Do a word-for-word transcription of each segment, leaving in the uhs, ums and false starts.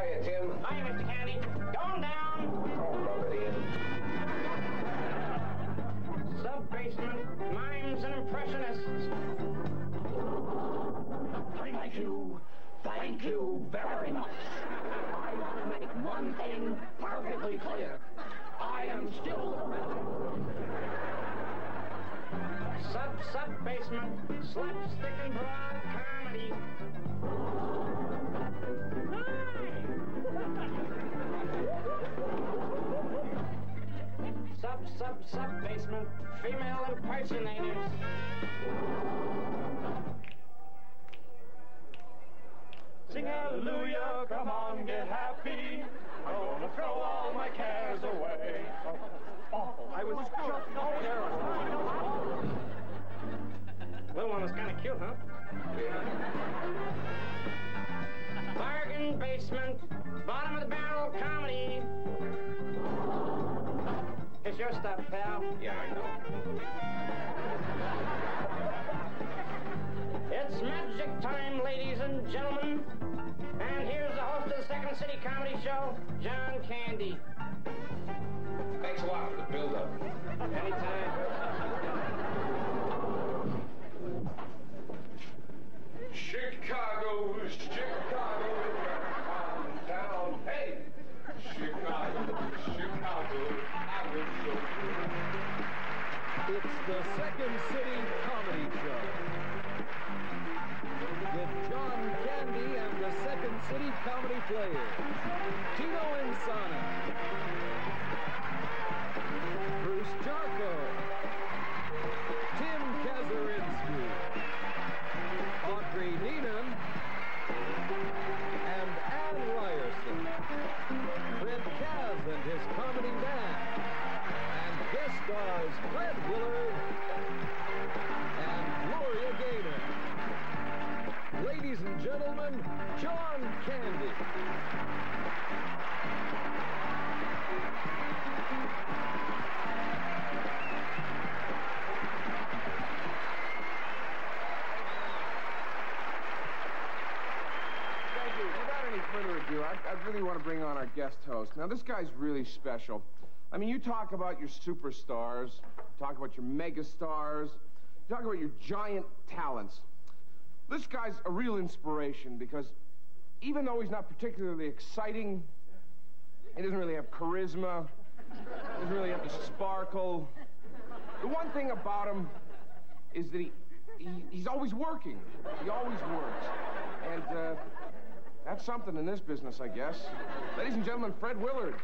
Hiya, Tim. Hiya, Mister Candy. Going down. Oh, rub it in. Sub-basement, mimes and impressionists. Thank you. Thank you very much. I want to make one thing perfectly clear. I am still the rebel. Sub-sub-basement, slapstick and broad comedy. Sub-sub-sub-basement, female impersonators. Sing hallelujah, come on, get happy. I'm gonna throw all my cares away. Oh, I was just terrible. Little one was kind of cute, huh? Bargain basement, bottom of the barrel comedy. It's your stuff, pal. Yeah, I know. It's magic time, ladies and gentlemen. And here's the host of the Second City Comedy Show, John Candy. Thanks a lot for the build-up. Anytime. Chicago, Chicago, down. Hey! Chicago, Chicago, I was so good. It's the Second City Comedy Show. With John Candy and the Second City Comedy Players. Tino Insana. Bruce Jarko. Tim Kazurinski. Audrey Neenan. And Ann Reyerson. Fred Kaz and his comedy band. And guest stars Fred Willard and Gloria Gaynor. Ladies and gentlemen, John Candy. Thank you. Without any further ado, I, I really want to bring on our guest host. Now, this guy's really special. I mean, you talk about your superstars, talk about your megastars, you talk about your giant talents. This guy's a real inspiration because even though he's not particularly exciting, he doesn't really have charisma, doesn't really have the sparkle. The one thing about him is that he, he he's always working. He always works. And uh, that's something in this business, I guess. Ladies and gentlemen, Fred Willard.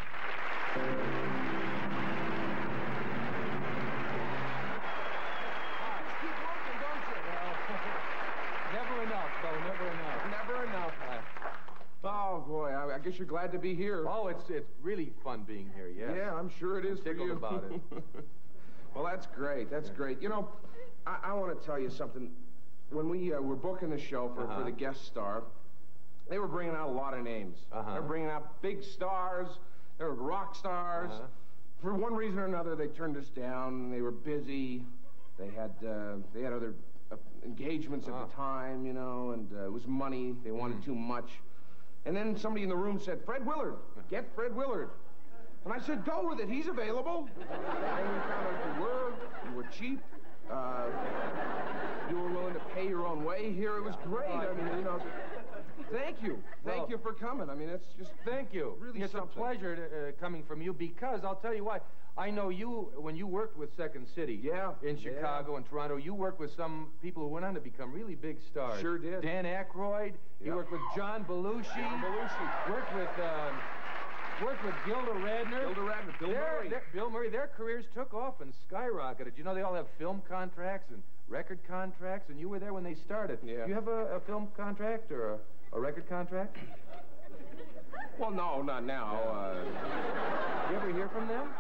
Never enough, though. Never enough. Never enough. Oh, boy, I, I guess you're glad to be here. Oh, it's it's really fun being here, yes. Yeah, I'm sure it is I'm for tickled you. about it. Well, that's great. That's great. You know, I, I want to tell you something. When we uh, were booking the show for, Uh-huh. for the guest star, they were bringing out a lot of names. Uh-huh. They were bringing out big stars. They were rock stars. Uh-huh. For one reason or another, they turned us down. They were busy. They had uh, they had other uh, engagements at Ah. the time, you know, and uh, it was money. They wanted Mm. too much. And then somebody in the room said, Fred Willard, get Fred Willard. And I said, go with it, he's available. And we found out you were, you were cheap. Uh, you were willing to pay your own way here. It was great. I mean, you know, thank you. Thank Well, you for coming. I mean, it's just Thank you. really It's something. a pleasure to, uh, coming from you because I'll tell you why. I know you, when you worked with Second City Yeah, in Chicago yeah. and Toronto, you worked with some people who went on to become really big stars. Sure did. Dan Aykroyd. You Yep. worked with John Belushi. John Belushi. Worked with, um, worked with Gilda Radner. Gilda Radner, Bill Their- Murray. their- Bill Murray. Their careers took off and skyrocketed. You know, they all have film contracts and record contracts, and you were there when they started. Yeah. Do you have a, a film contract or a, a record contract? Well, no, not now. Uh, You ever hear from them?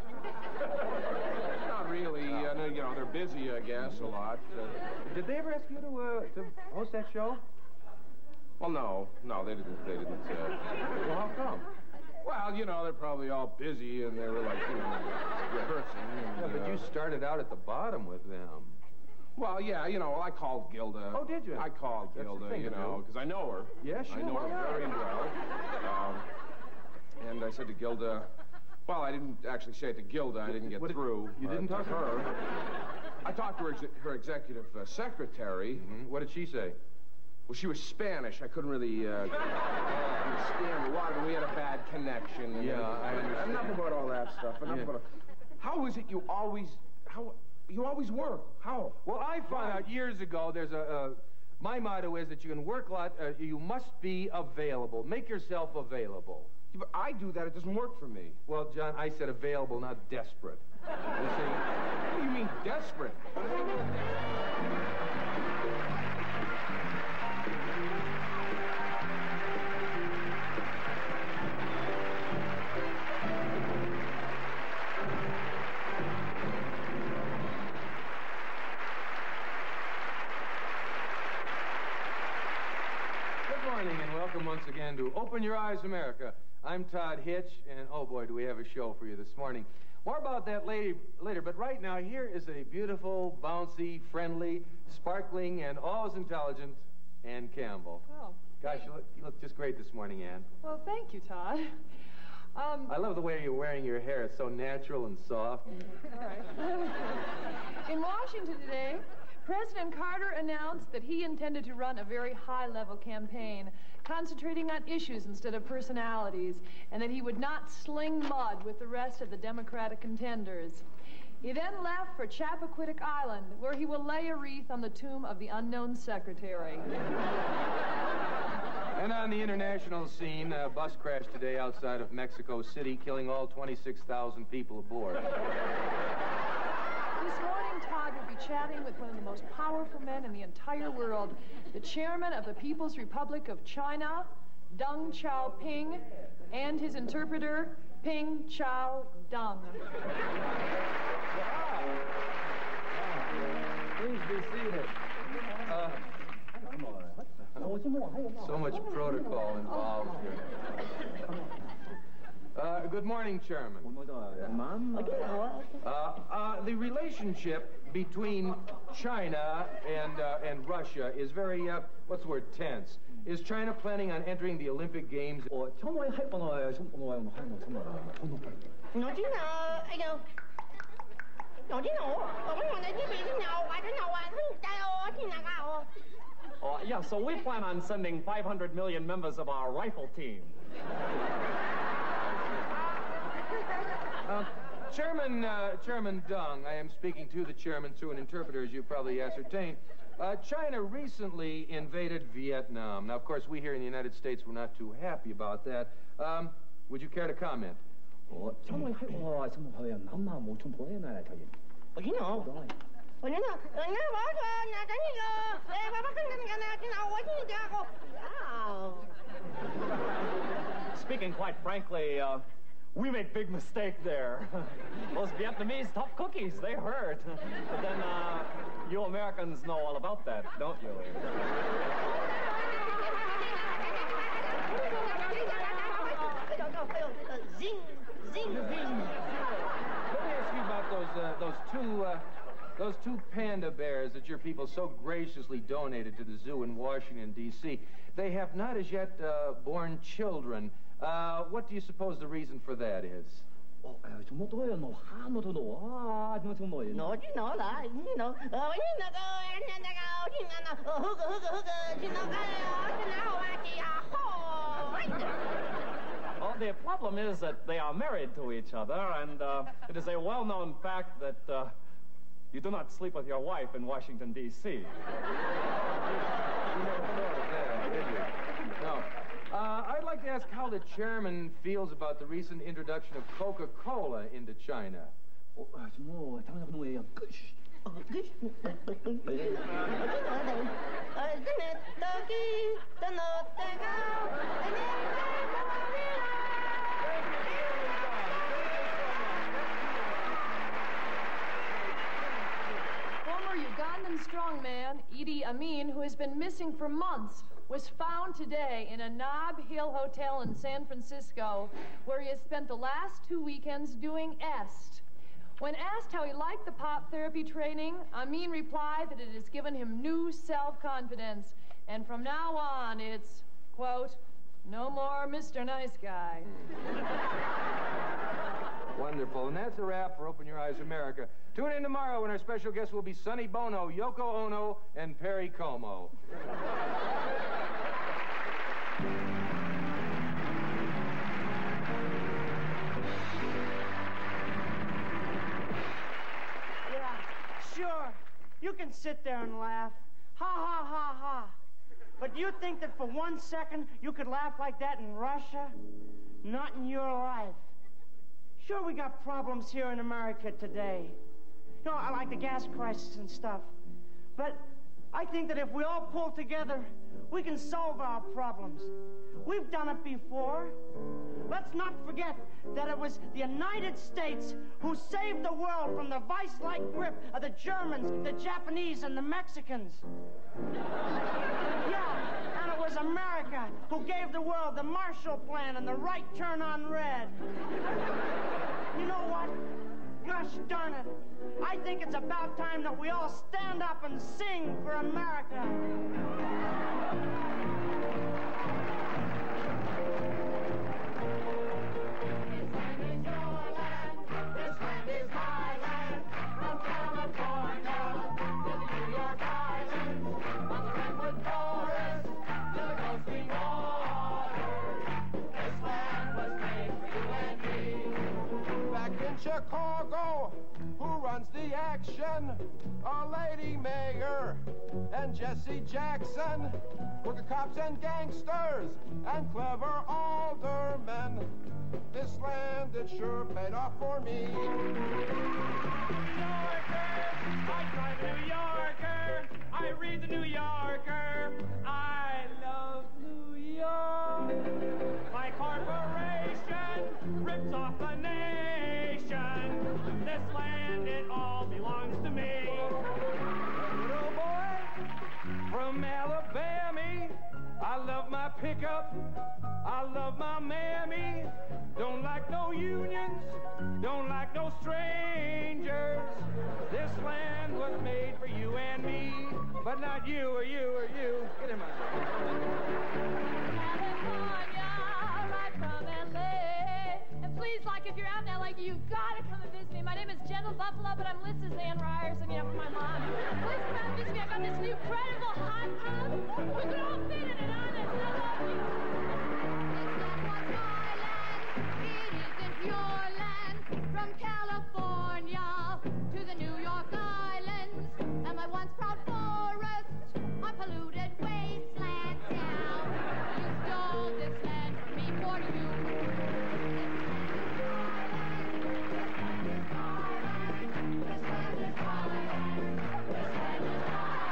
not really. Uh, no, you know, they're busy, I guess, a lot. Uh, Did they ever ask you to uh, to host that show? well, no. No, they didn't. They didn't. Uh, Well, how come? well, you know, they're probably all busy, and they were like, you know, rehearsing. And, Yeah, but uh, you started out at the bottom with them. Well, yeah, you know, well, I called Gilda. Oh, did you? I called That's the Gilda, thing you to know, do. because I know her. Yeah, sure, I know why her not? very well. Um, And I said to Gilda, well, I didn't actually say it to Gilda. I didn't get What did- through. you didn't uh, talk to to her. I talked to her, ex her executive uh, secretary. Mm-hmm. What did she say? Well, she was Spanish. I couldn't really uh, understand a lot of it. We had a bad connection. And Yeah, everything. I understand. Enough about all that stuff. Enough Yeah. about. How is it you always? How you always work? How? Well, I found out years ago there's a... Uh, my motto is that you can work a lot, uh, you must be available. Make yourself available. Yeah, but I do that. It doesn't work for me. Well, John, I said available, not desperate. You see? What do you mean desperate? Good morning and welcome once again to Open Your Eyes, America. I'm Todd Hitch, and oh boy, do we have a show for you this morning. More about that later, later, but right now, here is a beautiful, bouncy, friendly, sparkling, and always intelligent Ann Campbell. Oh. Gosh, you look, you look just great this morning, Ann. Well, thank you, Todd. Um, I love the way you're wearing your hair. It's so natural and soft. all right. In Washington today, President Carter announced that he intended to run a very high-level campaign, concentrating on issues instead of personalities, and that he would not sling mud with the rest of the Democratic contenders. He then left for Chappaquiddick Island, where he will lay a wreath on the tomb of the unknown secretary. And on the international scene, a bus crashed today outside of Mexico City, killing all twenty-six thousand people aboard. This morning, Todd will be chatting with one of the most powerful men in the entire world, the chairman of the People's Republic of China, Deng Xiaoping, and his interpreter, Ping Chao Deng. Please be seated. Uh, so much protocol involved here. Uh, good morning, Chairman. Uh, uh, the relationship between China and uh, and Russia is very, uh, what's the word, tense. Is China planning on entering the Olympic Games? No, Tino, I go. No, Tino, Oh, yeah, so we plan on sending five hundred million members of our rifle team. Uh, Chairman, uh, Chairman Deng, I am speaking to the chairman through an interpreter, as you probably ascertained. Uh, China recently invaded Vietnam. Now, of course, we here in the United States were not too happy about that. Um, would you care to comment? Oh, Tino, Speaking quite frankly, uh, we made big mistake there. Those Vietnamese tough cookies, they hurt. But then, uh, you Americans know all about that, don't you? Zing, zing, zing. Let me ask you about those, uh, those two, uh, those two panda bears that your people so graciously donated to the zoo in Washington, D C They have not as yet uh, born children. Uh, what do you suppose the reason for that is? No, Tino, là, you know, ờ, như là cái anh anh cái thì là ờ hư hư hư thì nó cái thì nó là chị à ho. Well, the problem is that they are married to each other, and uh, it is a well-known fact that uh, you do not sleep with your wife in Washington, D C You never thought of that, did you? No. Uh, I'd like to ask how the chairman feels about the recent introduction of Coca-Cola into China. Former Ugandan strongman Idi Amin, who has been missing for months, was found today in a Nob Hill hotel in San Francisco, where he has spent the last two weekends doing est. When asked how he liked the pop therapy training, Amin replied that it has given him new self-confidence, and from now on it's, quote, No more Mister Nice Guy. Wonderful. And that's a wrap for Open Your Eyes America. Tune in tomorrow when our special guests will be Sonny Bono, Yoko Ono, and Perry Como. Yeah, sure. You can sit there and laugh. Ha, ha, ha, ha. But you think that for one second you could laugh like that in Russia? Not in your life. Sure, we got problems here in America today. You know, I like the gas crisis and stuff. But I think that if we all pull together, we can solve our problems. We've done it before. Let's not forget that it was the United States who saved the world from the vice-like grip of the Germans, the Japanese, and the Mexicans. Yeah, and it was America who gave the world the Marshall Plan and the right turn on red. You know what? Gosh darn it. I think it's about time that we all stand up and sing for America. Chicago, who runs the action? A lady mayor and Jesse Jackson, with the cops and gangsters and clever aldermen. This land, it sure paid off for me. New Yorker, I drive a New Yorker, I read the New Yorker, I love New York. My corporation rips off the nation. This land, it all belongs to me. Little boy from Alabama, I love my pickup, I love my mammy. Don't like no unions, don't like no strangers. This land was made for you and me, but not you or you or you. Get him out. California, right from L A. And please, like, if you're out in L A, you gotta come and visit me. My name is Gentle Buffalo, but I'm listed as Ann Reyerson, you know, for my mom. Please come out and visit me. I've got this new incredible hot tub. We could all fit in it, honest. I love you. Your land, from California to the New York Islands, and my once proud forests are polluted wastelands now. You stole this land from me for you. This land is mine. This land is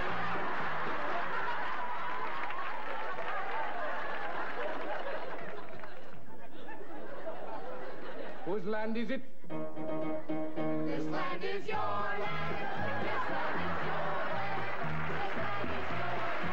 Whose land is it? This land is your land. This land is your land. This land is your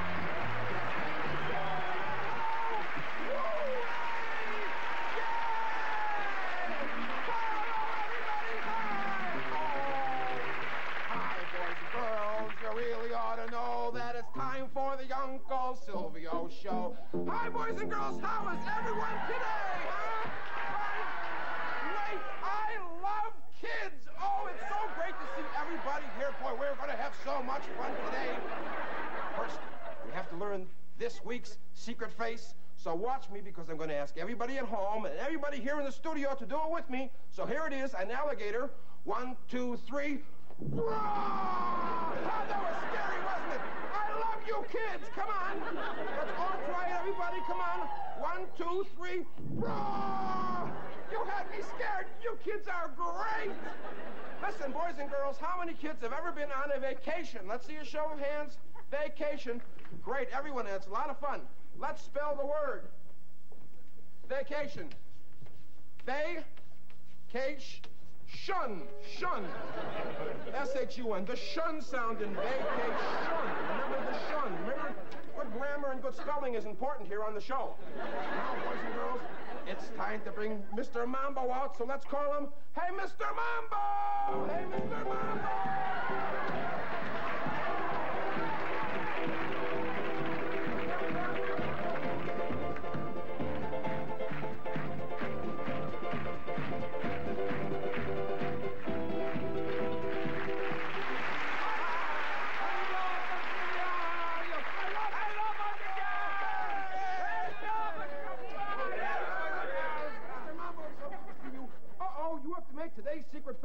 Hi, boys and girls. You really ought to know that it's time for the Uncle Silvio show. Hi, boys and girls. How is everyone today, huh? I love kids. Oh, it's so great to see everybody here. Boy, we're going to have so much fun today. First, we have to learn this week's secret face. So watch me, because I'm going to ask everybody at home and everybody here in the studio to do it with me. So here it is, an alligator. One, two, three. Roar! Oh, that was scary, wasn't it? I love you kids. Come on. Let's all try it, everybody. Come on. One, two, three. Roar! You had me scared. You kids are great. Listen, boys and girls, how many kids have ever been on a vacation? Let's see a show of hands. Vacation. Great, everyone. It's a lot of fun. Let's spell the word. Vacation. Vacation. Shun. Shun. S H U N. The shun sound in vacation. Remember the shun. Remember? Good grammar and good spelling is important here on the show. Now, boys and girls, it's time to bring Mister Mambo out, so let's call him, hey, Mister Mambo! Hey, Mister Mambo!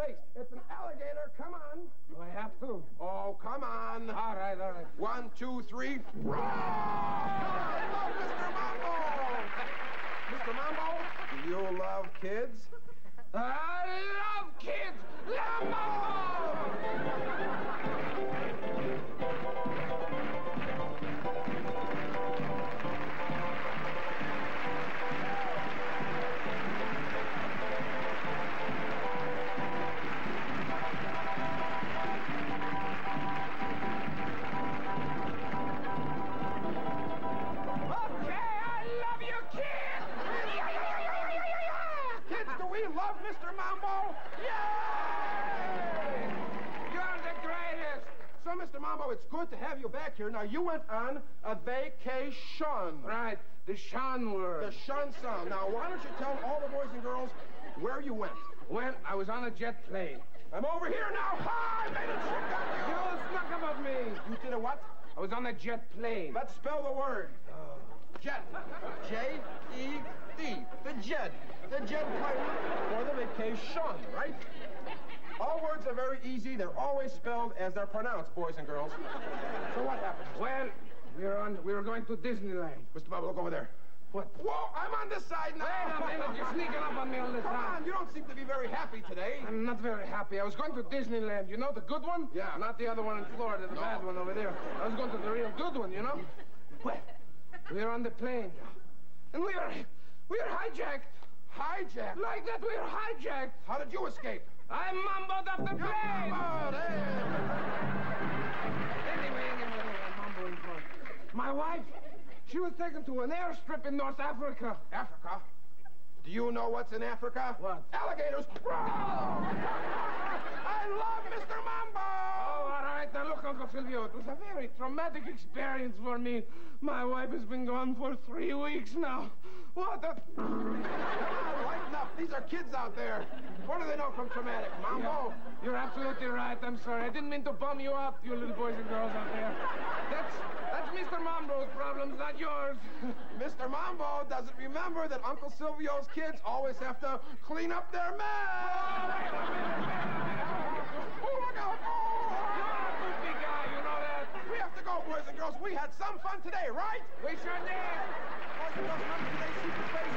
face. It's an alligator. Come on. Do I have to? Oh, come on. All right, all right. One, two, three. Roar! I love Mister Mambo! Mister Mambo, do you love kids? I love kids! Lambo! Love Mister Mambo? Yay! You're the greatest! So, Mister Mambo, it's good to have you back here. Now, you went on a vacation. Right, the Sean word. The Sean song. Now, why don't you tell all the boys and girls where you went? Well, I was on a jet plane. I'm over here now. Ha! I made it trick on you! You snuck about me. You did a what? I was on a jet plane. Let's spell the word. Oh. Jet. J E D. The jet. The jet plane for the vacation, right? All words are very easy. They're always spelled as they're pronounced, boys and girls. So what happened? Well, we were on. We were going to Disneyland. Mister Bob, look over there. What? Whoa! I'm on this side now. Wait a minute! You're sneaking up on me all the Come time. on! You don't seem to be very happy today. I'm not very happy. I was going to Disneyland. You know the good one? Yeah. Not the other one in Florida, the No. bad one over there. I was going to the real good one. You know? Well, we were on the plane, and we were we were hijacked. Hijacked? Like that, we were hijacked. How did you escape? I mumbled up the You plane. mumbled, eh? Anyway, anyway, anyway, I'm mumbling for my wife. She was taken to an airstrip in North Africa. Africa? Do you know what's in Africa? What? Alligators. I love Mister Mambo! Oh, all right. Now, look, Uncle Silvio, it was a very traumatic experience for me. My wife has been gone for three weeks now. What a... Lighten up. These are kids out there. What do they know from traumatic? Mambo? You're absolutely right. I'm sorry. I didn't mean to bum you up, you little boys and girls out there. That's that's Mister Mambo's problems, not yours. Mister Mambo doesn't remember that Uncle Silvio's kids always have to clean up their mess. Oh, look out. Oh. You're a goofy guy, you know that. We have to go, boys and girls. We had some fun today, right? We sure did. Boys and girls, remember today's Super Space.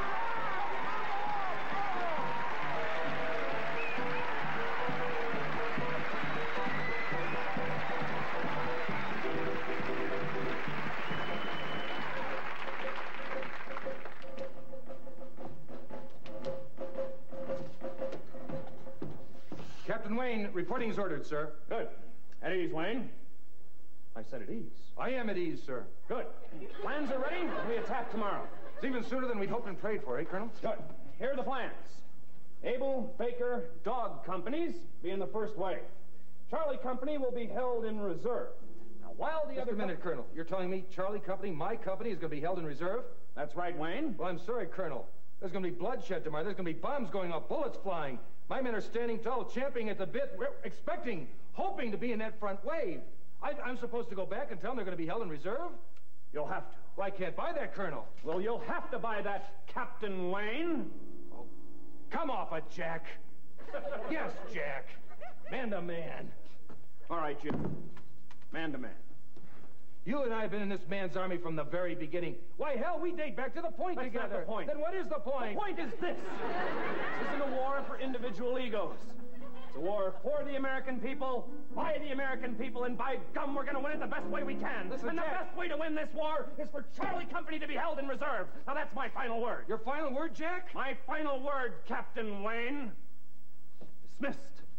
Captain Wayne, reporting is ordered, sir. Good. At ease, Wayne. I said at ease. I am at ease, sir. Good. Plans are ready. We attack tomorrow. It's even sooner than we'd hoped and prayed for, eh, Colonel? Good. Here are the plans. Abel, Baker, Dog companies be in the first wave. Charlie Company will be held in reserve. Now, while the Just other... a minute, Colonel. You're telling me Charlie Company, my company, is going to be held in reserve? That's right, Wayne. Well, I'm sorry, Colonel. There's going to be bloodshed tomorrow. There's going to be bombs going off, bullets flying. My men are standing tall, champing at the bit. We're expecting, hoping to be in that front wave. I, I'm supposed to go back and tell them they're going to be held in reserve? You'll have to. Well, I can't buy that, Colonel. Well, you'll have to buy that, Captain Wayne. Oh, come off it, Jack. Yes, Jack. Man to man. All right, Jim. Man to man. You and I have been in this man's army from the very beginning. Why, hell, we date back to the point That's together. not the point. Then what is the point? The point is this. This isn't a war for individual egos. It's a war for the American people, by the American people, and by gum, we're going to win it the best way we can. Listen, and the Jack. best way to win this war is for Charlie Company to be held in reserve. Now, that's my final word. Your final word, Jack? My final word, Captain Wayne. Dismissed.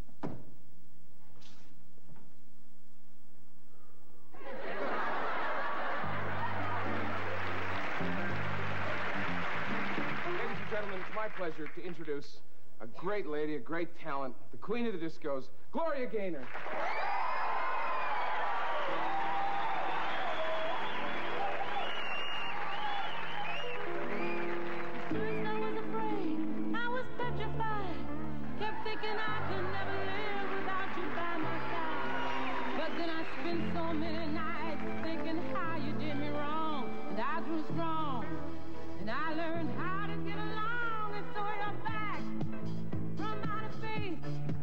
Ladies and gentlemen, it's my pleasure to introduce a great lady, a great talent, the queen of the discos, Gloria Gaynor. First I was afraid, I was petrified. Kept thinking I could never live without you by my side. But then I spent so many nights thinking how you did me wrong. And I grew strong, and I learned how to get along. And so you're back from outer space.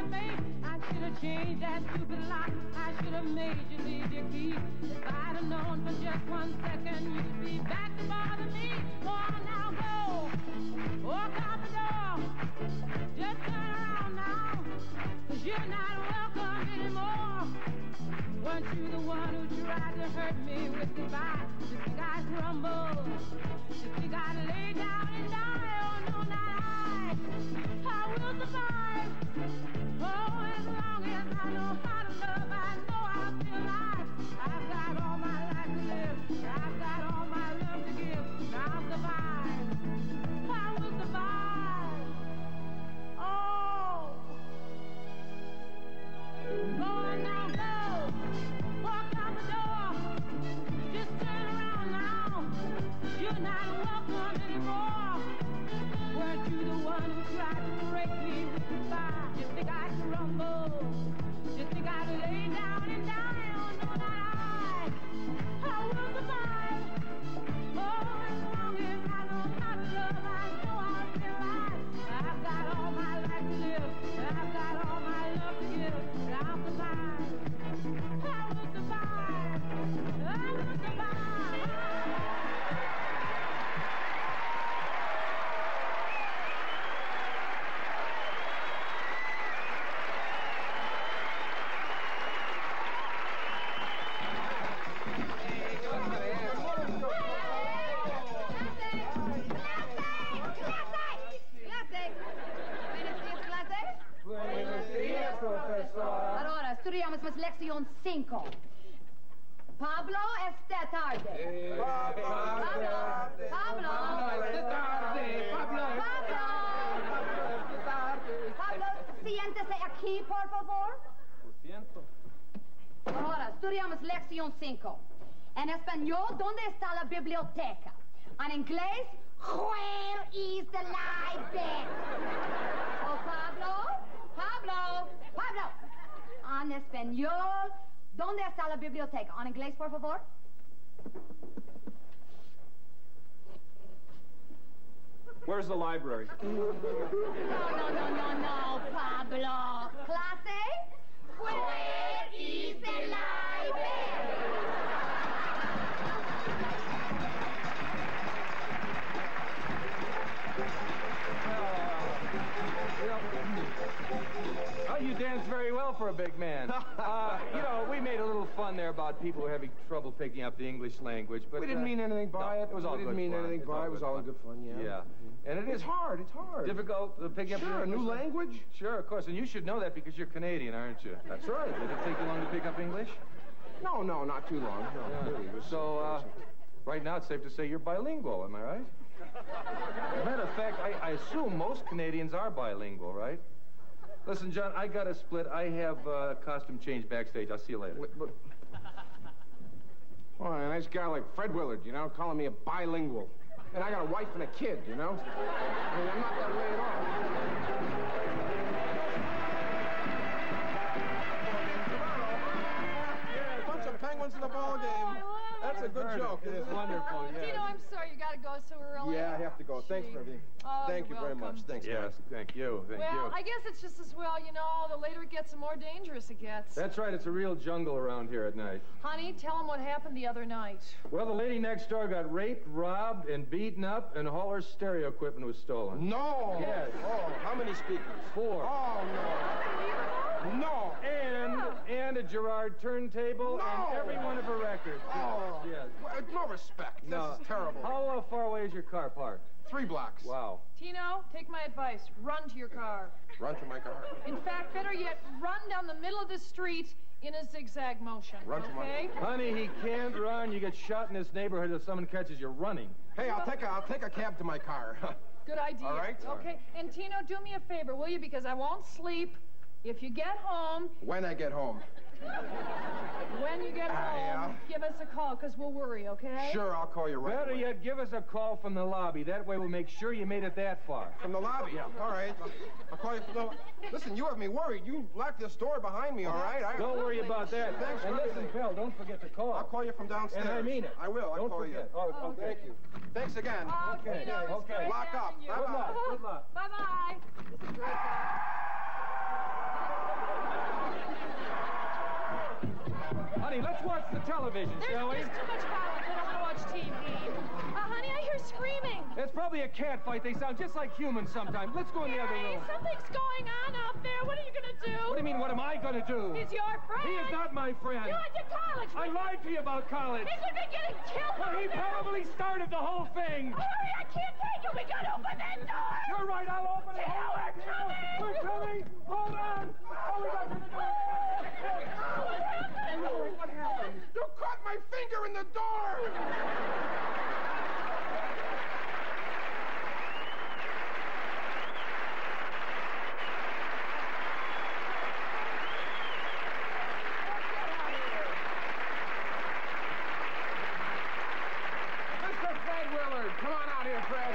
you made. I should have changed that stupid lock. I should have made you leave your key. If I'd have known for just one second you'd be back to bother me. Go on now, go. Walk out the door. Just turn around now. Cause you're not welcome anymore. Weren't you the one who tried to hurt me with goodbye? You think I'd crumble? You think I'd lay down and die? Oh, no, not I. I will survive. Oh, as long as I know how to love, I know I'll be alive. I've got all my life to live. I've got all my love to give. And I'll survive. I will survive. Oh. Go on now, go. Walk out the door. Just turn around now. You're not welcome anymore. Weren't you the one who tried to break me with goodbye? You think I'd crumble? You think I'd lay down and die? Oh, no, not I. I will survive. Oh, as long as I know how to love, I know I'll be alive. I've got all my life to live. I've got all my love to give. And I'll survive. I will survive. I will survive. Allora, studiamo lezione cinque. Pablo, esta tarde. Pablo. Pablo. Pablo. Pablo, siéntese aquí, por favor. Siento. Ahora, estudiamos lección cinco. En español, ¿dónde está la biblioteca? En inglés, where is the library? Oh, Pablo, Pablo, Pablo. En español, ¿dónde está la biblioteca? En inglés, por favor. Where's the library? No, no, no, no, no, Pablo. Clase, where is the library? Oh, you dance very well for a big man. Uh, you know, we made a little fun there about people who are having trouble picking up the English language, but We didn't uh, mean anything by no, it. It was all we didn't good mean fun. anything It's by all it. It was good all fun. good fun, yeah. Yeah. And it is It's hard. It's hard. difficult to pick up Sure, your a new English language. Sure, of course, and you should know that because you're Canadian, aren't you? That's right. Did it take you long to pick up English? No, no, not too long. No, Yeah. really. It was So, uh, right now it's safe to say you're bilingual, am I right? As a matter of fact, I, I assume most Canadians are bilingual, right? Listen, John, I got to split. I have uh, costume change backstage. I'll see you later. Wait, but... Well, a nice guy like Fred Willard, you know, calling me a bilingual. And I got a wife and a kid, you know? I mean, I'm not that way at all. Yeah, a bunch of penguins in the ball game. That's a good joke. It is wonderful, yeah. Tino, I'm sorry you got to go so early. Yeah, I have to go. Thanks for everything. Oh, Thank you you're very much. welcome. Thanks, Yes, guys. thank you, thank Well, you. I guess it's just as well, you know, the later it gets, the more dangerous it gets. That's right, it's a real jungle around here at night. Honey, tell him what happened the other night. Well, the lady next door got raped, robbed, and beaten up, and all her stereo equipment was stolen. No. Yes. Oh, how many speakers? Four. Oh, no. No. And, and a Gerard turntable, No. and every one of her records. Oh. Yes. Well, no respect. No. This is terrible. How uh, far away is your car parked? Three blocks. Wow. Tino, take my advice. Run to your car. Run to my car. In fact, better yet, run down the middle of the street in a zigzag motion. Run to my- okay? Honey, he can't run. You get shot in this neighborhood if someone catches you running. Hey, I'll take a I'll take a cab to my car. Good idea. All right. Okay. And Tino, do me a favor, will you? Because I won't sleep. If you get home, When I get home. when you get Ah, home, give us a call, because we'll worry, okay? Sure, I'll call you right Better away. yet, give us a call from the lobby. That way we'll make sure you made it that far. From the lobby? Yeah. All right. I'll, I'll call you from the... Listen, you have me worried. You locked this door behind me, all right? I... Don't worry about that. Thanks And for listen, everything. pal, don't forget to call. I'll call you from downstairs. And I mean it. I will. I'll Don't call forget. you. Oh, Oh, okay. thank you. Thanks again. Oh, Okay, Tino, it's okay. great Lock up. having you. Bye-bye. Good luck. Good luck. Bye-bye. This is great. Honey, let's watch the television, There's, shall we? there's too much violence. I don't want to watch T V. Uh, honey, I hear screaming. It's probably a cat fight. They sound just like humans sometimes. Let's go in the other Hey, room. something's going on out there. What are you going to do? What do you mean, what am I going to do? He's your friend. He is not my friend. You went to college. I lied to you about college. He could be getting killed. Well, he probably started the whole thing. Hurry, I can't take it. We got to open that door. You're right, I'll open it. Tino, we're coming. We're coming. Hold on. Oh, we got to the door. What happened? You caught my finger in the door! Mister Fred Willard, come on out here, Fred.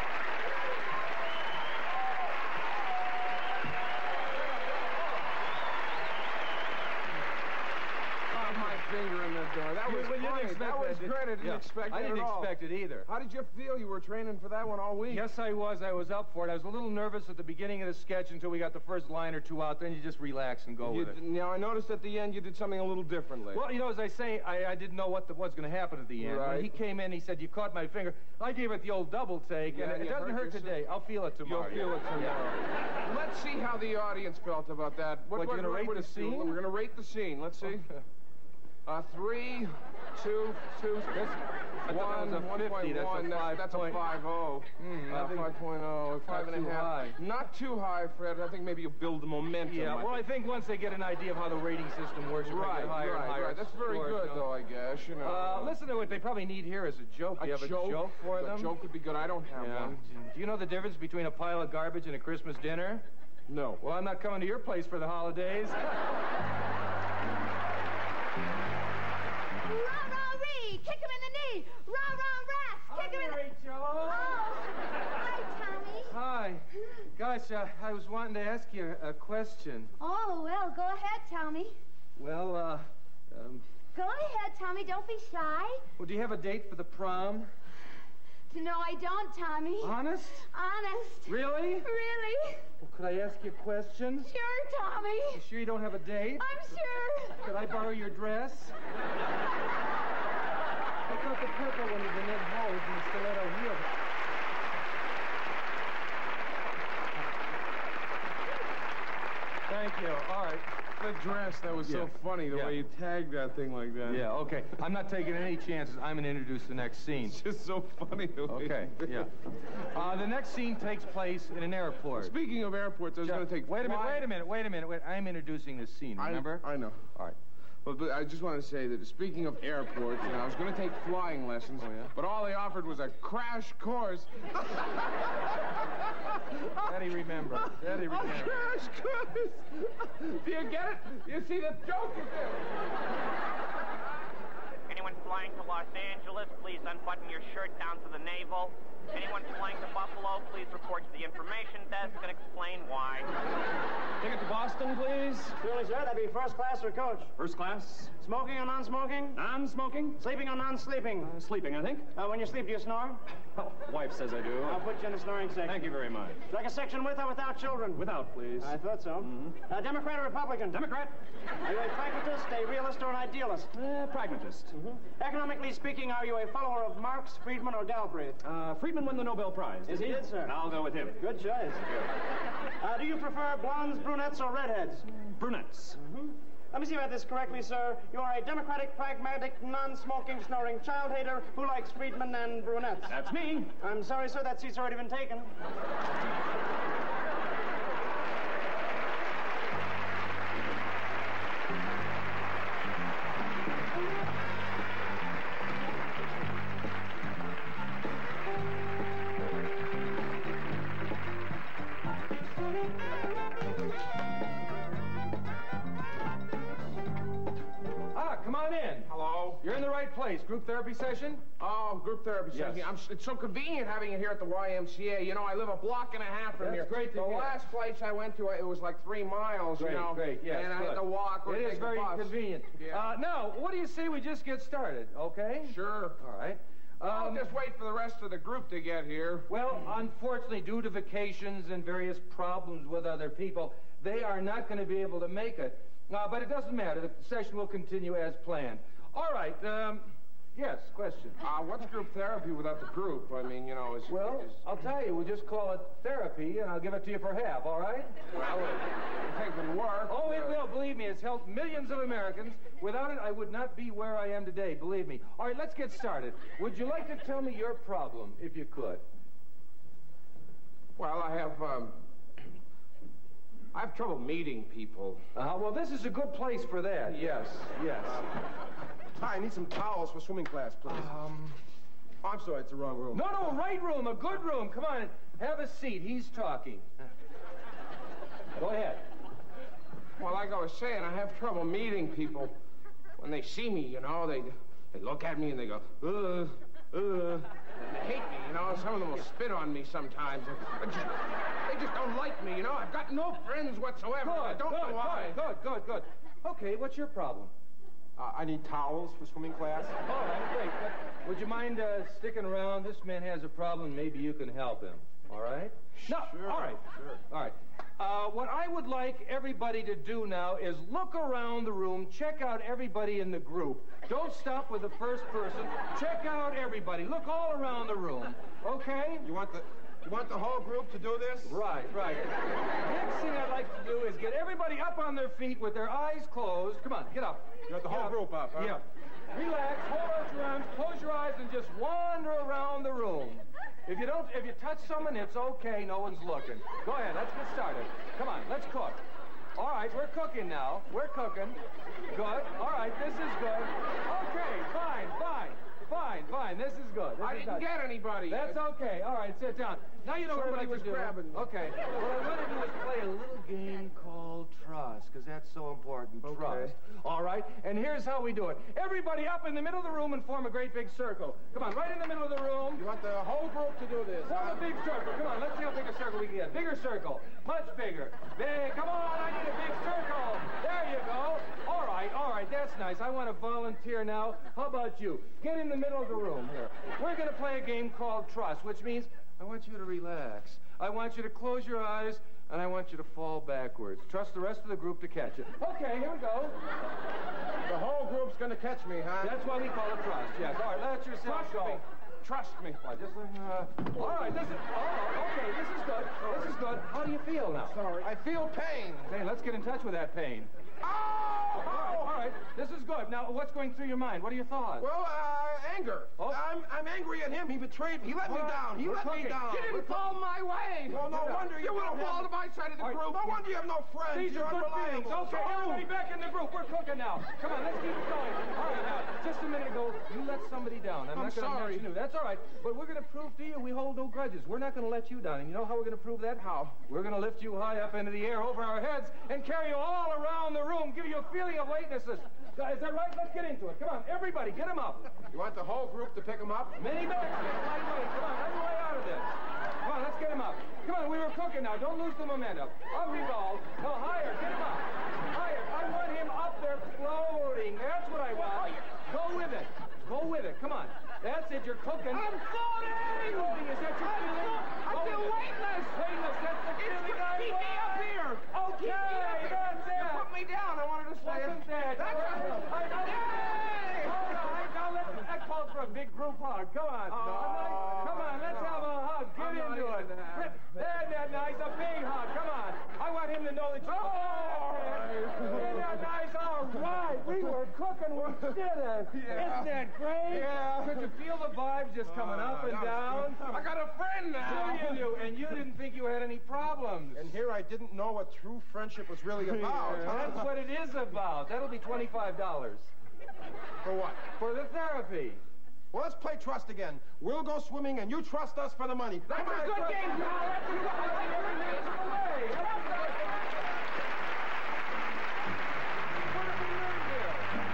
Finger in the door. That was You- well, you didn't funny. expect That was that, did- great. I didn't yeah. expect I it didn't at all. expect it either. How did you feel? You were training for that one all week. Yes, I was. I was up for it. I was a little nervous at the beginning of the sketch until we got the first line or two out. Then you just relax and go You with it. d- Now, I noticed at the end you did something a little differently. Well, you know, as I say, I, I didn't know what the, was going to happen at the end. Right. When he came in, he said, "You caught my finger." I gave it the old double take, Yeah, and and it you doesn't hurt hurt yourself. today. I'll feel it tomorrow. You'll feel it tomorrow. Let's see how the audience felt about that. What, you gonna rate the is- scene? We're going to rate the scene. Let's see. Uh, three, two, two, That's, I thought one, that was a one fifty. point That's one. a That's, five that's a point. five oh. Hmm, I uh, think five point oh, five not and a too half. high. Not too high, Fred. I think maybe you build the momentum. Yeah, well, I think once they get an idea of how the rating system works, you'll Right, get higher right, and higher right. That's very scores, good, you know. though, I guess, you know. Uh, listen to what they probably need here is a joke. Do you have a joke for a them? joke would be good. I don't have Yeah. one. Do you know the difference between a pile of garbage and a Christmas dinner? No. Well, I'm not coming to your place for the holidays. Rah-rah-ree! Kick him in the knee! Rah-rah-rats! Kick him in the... Rachel. Oh! Hi, Tommy. Hi. Gosh, uh, I was wanting to ask you a question. Oh, well, go ahead, Tommy. Well, uh, um, Go ahead, Tommy. Don't be shy. well, do you have a date for the prom? No, I don't, Tommy. Honest? Honest. Really? Really? Well, could I ask you a question? Sure, Tommy. You sure you don't have a date? I'm sure. Could I borrow your dress? I thought the purple one was the net hose and the stiletto heel. Thank you. All right. The dress, that was so Yeah. funny, the Yeah. way you tagged that thing like that. Yeah, okay. I'm not taking any chances. I'm going to introduce the next scene. It's just so funny the way Okay, you- yeah. Uh, the next scene takes place in an airport. Speaking of airports, I was Jeff, going to take Wait a minute, fly- wait a minute, wait a minute. Wait, I'm introducing this scene, remember? I, I know. All right. But, but I just wanted to say that speaking of airports, you know, I was going to take flying lessons, Oh, yeah? but all they offered was a crash course. That he remembered. That he A remembered. crash course. Do you get it? You see the joke is there. Anyone flying to Los Angeles, please unbutton your shirt down to the navel. Anyone flying to Buffalo, please report to the information desk and explain why. Ticket to Boston, please. Surely, sir, that'd be first class or coach. First class. Smoking or non-smoking? Non-smoking. Sleeping or non-sleeping? Uh, sleeping, I think. Uh, when you sleep, do you snore? Oh, wife says I do. I'll put you in the snoring section. Thank you very much. Would you like a section with or without children? Without, please. I thought so. Mm-hmm. Uh, Democrat or Republican? Democrat. Are you a pragmatist, a realist, or an idealist? Uh, pragmatist. Mm-hmm. Economically speaking, are you a follower of Marx, Friedman, or Galbraith? Uh, Friedman won the Nobel Prize. Yes, he did, sir. I'll go with him. Good choice. Uh, do you prefer blondes, brunettes, or redheads? Brunettes. Mm-hmm. Let me see if I have this correctly, sir. You are a democratic, pragmatic, non-smoking, snoring child hater who likes Friedman and brunettes. That's me. I'm sorry, sir, that seat's already been taken. Ah, come on in. Hello? You're in the right place. Group therapy session? Oh, group therapy Yes. session. I'm, it's so convenient having it here at the Y M C A. You know, I live a block and a half from That's here. great to the hear. last place I went to, it was like three miles, Great, you know. great, yes, And I had good. to walk or It take is a very bus. convenient. Yeah. Uh, now, what do you say we just get started, okay? Sure. All right. I'll Um, just wait for the rest of the group to get here. Well, unfortunately, due to vacations and various problems with other people, they are not going to be able to make it. Uh, but it doesn't matter. The session will continue as planned. All right, um, yes, question. Uh, what's group therapy without the group? I mean, you know, is... Well, is... I'll tell you, we'll just call it therapy, and I'll give it to you for half, all right? Well, it take would work. Oh, it will, believe me. It's helped millions of Americans. Without it, I would not be where I am today, believe me. All right, let's get started. Would you like to tell me your problem, if you could? Well, I have, um... I have trouble meeting people. Uh, well, this is a good place for that. Yes, yes. Hi, I need some towels for swimming class, please. Um, oh, I'm sorry, it's the wrong room. No, no, right room, a good room. Come on, have a seat. He's talking. Go ahead. Well, like I was saying, I have trouble meeting people. When they see me, you know, they they look at me and they go, ugh, ugh. They hate me, you know. Some of them will spit on me sometimes. They just, they just don't like me, you know. I've got no friends whatsoever. Good, I don't good, know why. Good, good, good. Okay, what's your problem? Uh, I need towels for swimming class. All right, great. But would you mind uh, sticking around? This man has a problem. Maybe you can help him. All right? No, Sure, all right. sure. All right. Uh, what I would like everybody to do now is look around the room, check out everybody in the group. Don't stop with the first person. Check out everybody. Look all around the room. Okay? You want the you want the whole group to do this? Right, right. Next thing I'd like to do is get everybody up on their feet with their eyes closed. Come on, get up. You want the whole Get up. group up, huh? Yeah. Relax, hold out your arms, close your eyes, and just wander around the room. If you don't, if you touch someone, it's okay. No one's looking. Go ahead. Let's get started. Come on. Let's cook. All right. We're cooking now. We're cooking. Good. All right. This is good. Okay. Fine. Fine. Fine. Fine. This is good. This I is didn't good. get anybody. That's okay. All right. Sit down. Now you know what Somebody I'd like was to do. grabbing me. Okay. What I want to do is play a little game called Trust, because that's so important. Okay. Trust. All right. And here's how we do it. Everybody up in the middle of the room and form a great big circle. Come on. Right in the middle of the room. You want the whole group to do this, Form huh? a big circle. Come on, let's see how big a circle we can get. Bigger circle. Much bigger. Big. Come on, I need a big circle. There you go. All right, all right, that's nice. I want to volunteer now. How about you? Get in the middle of the room here. We're going to play a game called Trust, which means I want you to relax. I want you to close your eyes, and I want you to fall backwards. Trust the rest of the group to catch it. Okay, here we go. The whole group's gonna catch me, huh? That's why we call it Trust, yes. All right, let yourself Trust go. me. Trust me. Well, just, uh, all right, this is, oh, okay, this is good. This is good. How do you feel now? Sorry. I feel pain. Okay, let's get in touch with that pain. Oh! All right, all right, this is good. Now, what's going through your mind? What are your thoughts? Well, uh, anger. Oh. I'm I'm angry at him. He betrayed me. He let me All right, down. He we're let me cooking. down. You didn't fall my way. Well, no Get up. wonder you You would have don't fallen to have... my side of the All right. group. No wonder you have no friends. These You're are good feelings. unreliable. Okay, everybody back in the group. We're cooking now. Come on, let's keep it going. All right, now, just a minute ago, you let somebody down. I'm, I'm not going to sorry. mention who. That's all right. But we're going to prove to you we hold no grudges. We're not going to let you down. And you know how we're going to prove that? How? We're going to lift you high up into the air over our heads and carry you all around the room, give you a feeling of weightlessness. Is that right? Let's get into it. Come on, everybody, get him up. You want the whole group to pick him up? Many backs, lightweight. Come on, every way out of this. Come on, let's get him up. Come on, we were cooking now. Don't lose the momentum. Up we go. No, higher. Get him up. Higher. I want him up there floating. That's what I want. Go with it. Go with it. Come on. That's it. You're cooking. I'm floating. Floating. Is that your feeling? I feel weightless. Weightless. That's the feeling I Keep me up here. Okay, that's it. You put me down. I wanted to say it. Wasn't that? That's I, I, Yay! Hold on. I, now let, that calls for a big group hug. Come on. Oh, A nice- come on. Let's no. have a hug. Get I'm not into it. into that. There, that nice. A big hug. Come on. I want him to know that you. Oh, Isn't that nice? All right. We were cooking. We did it. Yeah. Isn't that great? Yeah. Could you feel the vibes just coming up and that was down? I got a friend now. Sure you do. And you didn't think you had any problems. And here I didn't know what true friendship was really about. That's what it is about. That'll be twenty-five dollars. For what? For the therapy. Well, let's play trust again. We'll go swimming, and you trust us for the money. That's Come a on, good trust- game, pal. That's a good Every minute of the way. What have we learned here?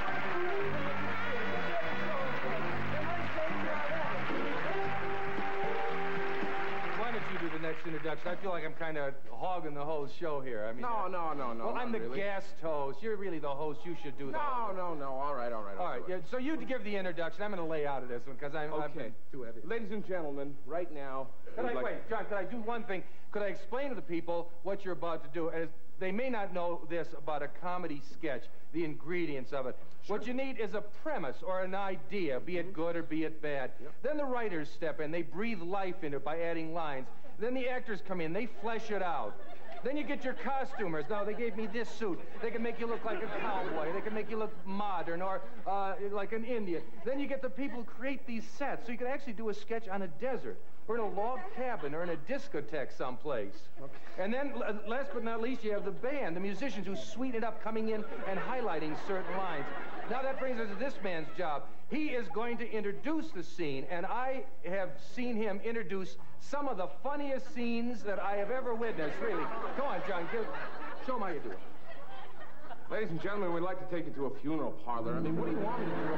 Why don't you do the next introduction? I feel like I'm kind of hogging the whole show here. I mean, No, uh, no, no, no. Well, I'm not the really. guest host. You're really the host. You should do that. No, no, no. All right, all right. All I'll right, do yeah, it. so you give the introduction. I'm going to lay out of this one because I'm, I'm Okay. too heavy. Ladies and gentlemen, right now. Could we'd I, like- wait, John, could I do one thing? Could I explain to the people what you're about to do? As they may not know this about a comedy sketch, the ingredients of it. Sure. What you need is a premise or an idea, be it good or be it bad. Yep. Then the writers step in. They breathe life into it by adding lines. Then the actors come in. They flesh it out. Then you get your costumers. Now, they gave me this suit. They can make you look like a cowboy. They can make you look modern or uh, like an Indian. Then you get the people who create these sets, so you can actually do a sketch on a desert or in a log cabin or in a discotheque someplace. Okay. And then, last but not least, you have the band, the musicians who sweeten it up, coming in and highlighting certain lines. Now, that brings us to this man's job. He is going to introduce the scene, and I have seen him introduce some of the funniest scenes that I have ever witnessed, really. Go on, John, give, show him how you do it. Ladies and gentlemen, we'd like to take you to a funeral parlor. I mean, what do you want me to do?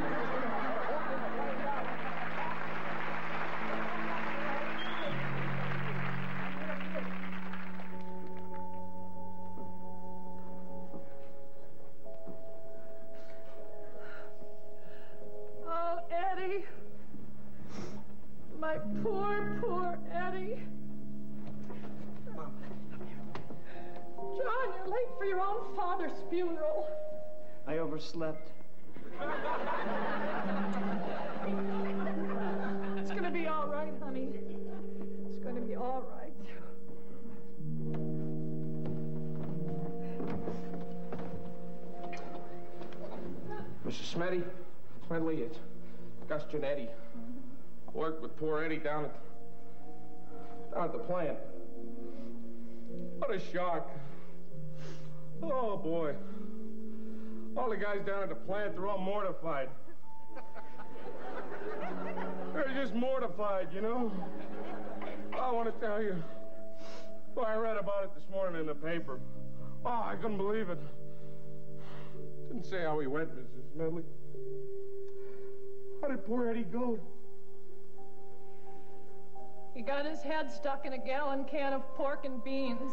Oh, Eddie. My poor, poor Eddie. John, you're late for your own father's funeral. I overslept. It's gonna be all right, honey. It's gonna be all right. Missus Smedley, Smedley, it's Gus Giannetti. I worked with poor Eddie down at, down at the plant. What a shock. Oh, boy. All the guys down at the plant, they're all mortified. They're just mortified, you know? I want to tell you. Well, I read about it this morning in the paper. Oh, I couldn't believe it. Didn't say how he went, Missus Smedley. How did poor Eddie go? He got his head stuck in a gallon can of pork and beans.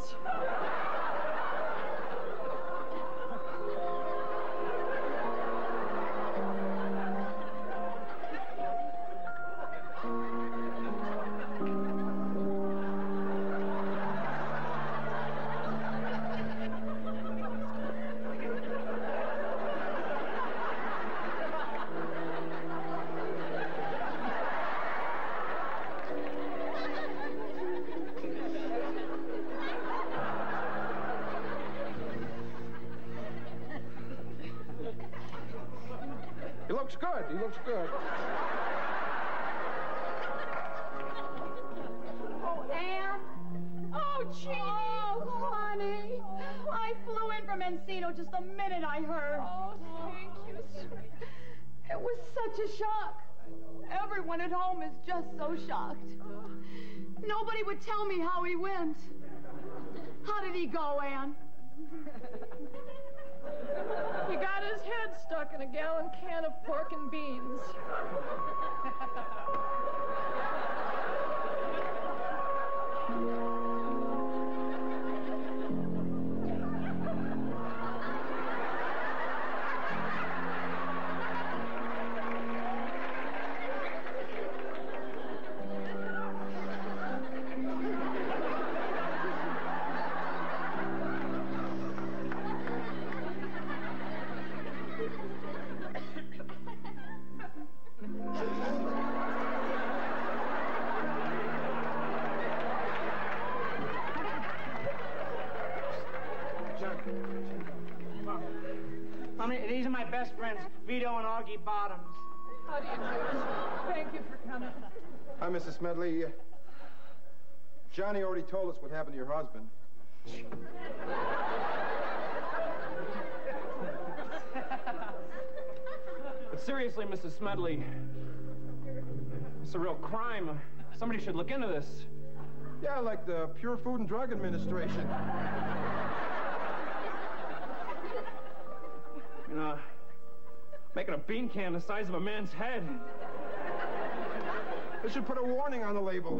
He looks good. He looks good. Oh, Ann. Oh, Jeannie. Oh, honey. I flew in from Encino just the minute I heard. Oh, thank you, sweet. It was such a shock. Everyone at home is just so shocked. Nobody would tell me how he went. How did he go, Ann? He got his head stuck in a gallon can of pork and beans. These are my best friends, Vito and Augie Bottoms. How do you do? Thank you for coming. Hi, Missus Smedley. Uh, Johnny already told us what happened to your husband. But seriously, Missus Smedley, it's a real crime. Somebody should look into this. Yeah, like the Pure Food and Drug Administration. You know, making a bean can the size of a man's head. They should put a warning on the label.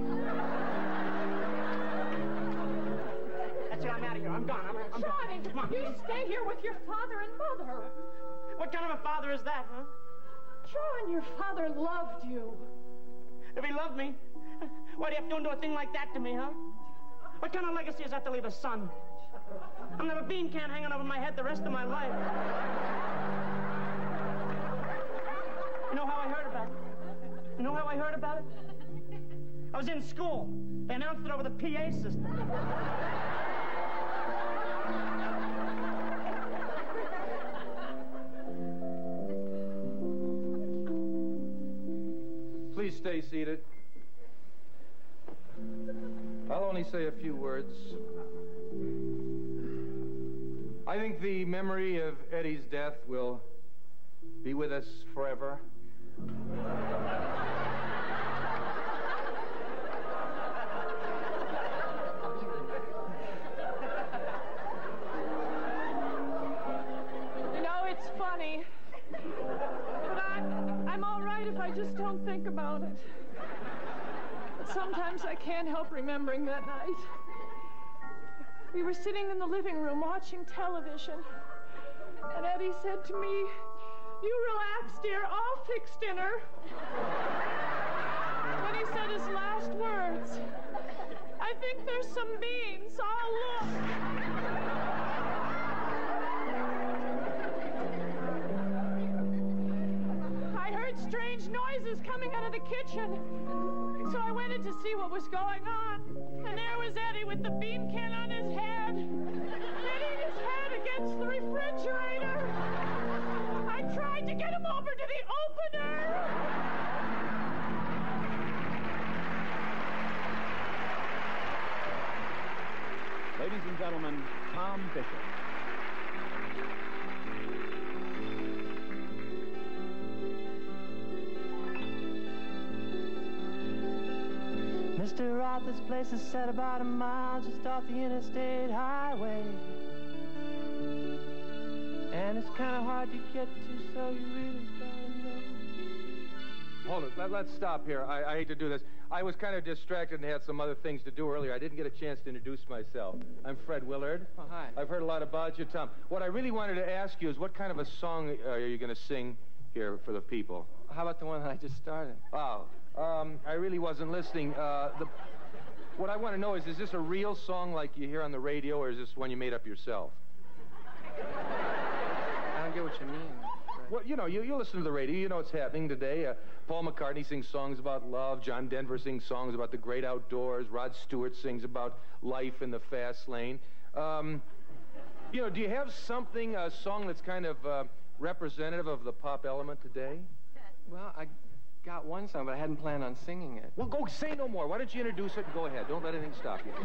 That's it, I'm out of here. I'm gone. I'm, I'm Johnny, gone. Come on. You stay here with your father and mother. What kind of a father is that, huh? John, your father loved you. If he loved me, why'd he have to do a thing like that to me, huh? What kind of legacy is that to leave a son? I'm gonna have a bean can hanging over my head the rest of my life. You know how I heard about it? You know how I heard about it? I was in school. They announced it over the P A system. Please stay seated. I'll only say a few words. I think the memory of Eddie's death will be with us forever. You know, it's funny, but I'm, I'm all right if I just don't think about it. But sometimes I can't help remembering that night. We were sitting in the living room watching television, and Eddie said to me, "You relax, dear, I'll fix dinner." When he said his last words, "I think there's some beans, I'll look." I heard strange noises coming out of the kitchen, so I went in to see what was going on. And there was Eddie with the bean can on his head, hitting his head against the refrigerator. I tried to get him over to the opener. Ladies and gentlemen, Tom Bishop. Mister Arthur's place is set about a mile just off the interstate highway. And it's kind of hard to get to, so you really gotta know. Hold it. Let, let's stop here. I, I hate to do this. I was kind of distracted and had some other things to do earlier. I didn't get a chance to introduce myself. I'm Fred Willard. Oh, hi. I've heard a lot about you, Tom. What I really wanted to ask you is what kind of a song are you going to sing here for the people? How about the one that I just started? Oh, um, I really wasn't listening. Uh, the, what I want to know is, is this a real song like you hear on the radio, or is this one you made up yourself? I don't get what you mean. Well, you know, you, you listen to the radio, you know what's happening today. Uh, Paul McCartney sings songs about love. John Denver sings songs about the great outdoors. Rod Stewart sings about life in the fast lane. Um, you know, do you have something, a song that's kind of uh, representative of the pop element today? Well, I got one song, but I hadn't planned on singing it. Well, go say no more. Why don't you introduce it and go ahead. Don't let anything stop you.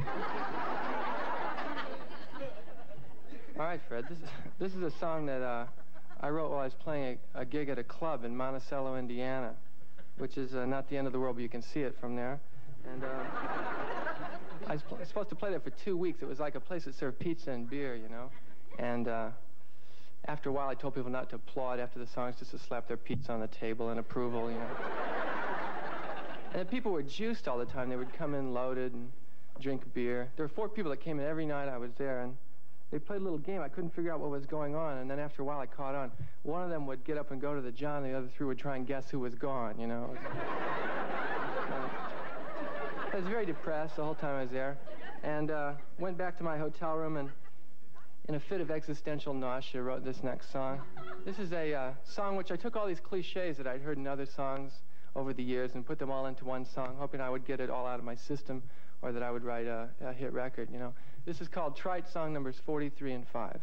All right, Fred. This is, this is a song that uh, I wrote while I was playing a, a gig at a club in Monticello, Indiana, which is uh, not the end of the world, but you can see it from there. And uh, I was pl- supposed to play there for two weeks. It was like a place that served pizza and beer, you know. And uh, after a while, I told people not to applaud after the songs, just to slap their pizza on the table in approval, you know. And the people were juiced all the time. They would come in loaded and drink beer. There were four people that came in every night I was there, and they played a little game. I couldn't figure out what was going on, and then after a while I caught on. One of them would get up and go to the John, and the other three would try and guess who was gone, you know. It was, uh, I was very depressed the whole time I was there, and uh, went back to my hotel room, and in a fit of existential nausea, wrote this next song. This is a uh, song which I took all these cliches that I'd heard in other songs over the years and put them all into one song, hoping I would get it all out of my system, or that I would write a, a hit record, you know. This is called Trite Song Numbers forty-three and five.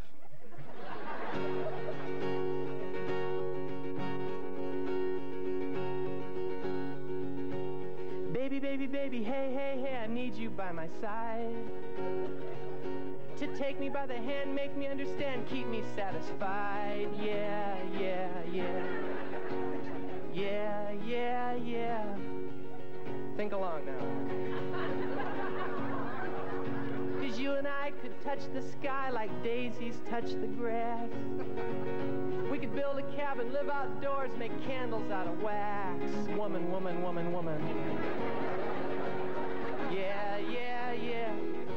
Baby, baby, baby, hey, hey, hey, I need you by my side. To take me by the hand, make me understand, keep me satisfied. Yeah, yeah, yeah. Yeah, yeah, yeah. Think along now. Cause you and I could touch the sky like daisies touch the grass. We could build a cabin, live outdoors, make candles out of wax. Woman, woman, woman, woman. Yeah, yeah, yeah.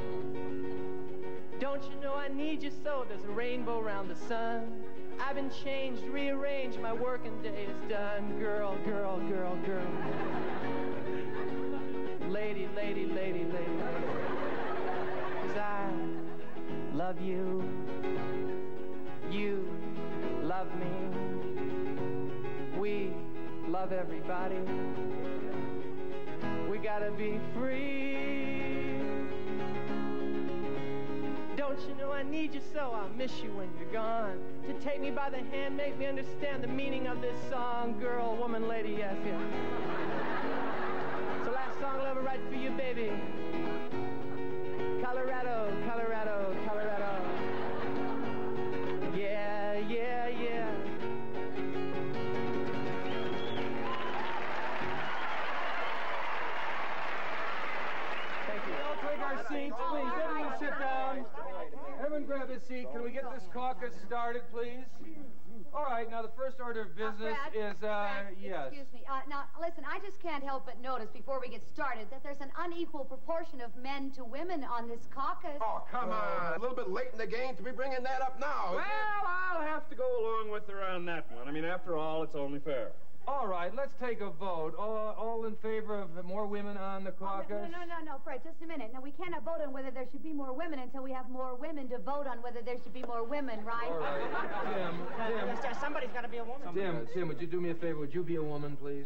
Don't you know I need you so? There's a rainbow around the sun. I've been changed, rearranged, my working day is done. Girl, girl, girl, girl. Lady, lady, lady, lady. Cause I love you. You love me. We love everybody. We gotta be free. Don't you know I need you so? I'll miss you when you're gone. To take me by the hand, make me understand the meaning of this song. Girl, woman, lady, yes, yes. So last song I'll ever write for you, baby. Colorado, Colorado, Colorado. Yeah, yeah, yeah. Thank you. I'll take our seats, please. Everyone sit down. Everyone grab a seat. Can we get this caucus started, please? All right, now the first order of business uh, Fred, is, uh, Fred, yes. Excuse me. Uh, now, listen, I just can't help but notice before we get started that there's an unequal proportion of men to women on this caucus. Oh, come on. A little bit late in the game to be bringing that up now. Well, I'll have to go along with her on that one. I mean, after all, it's only fair. All right, let's take a vote. All, all in favor of more women on the caucus? Oh, no, no, no, no, Fred, just a minute. Now, we cannot vote on whether there should be more women until we have more women to vote on whether there should be more women, right? All right. Tim, Tim. Yes, yes, somebody's got to be a woman. Tim, Tim, would you do me a favor? Would you be a woman, please?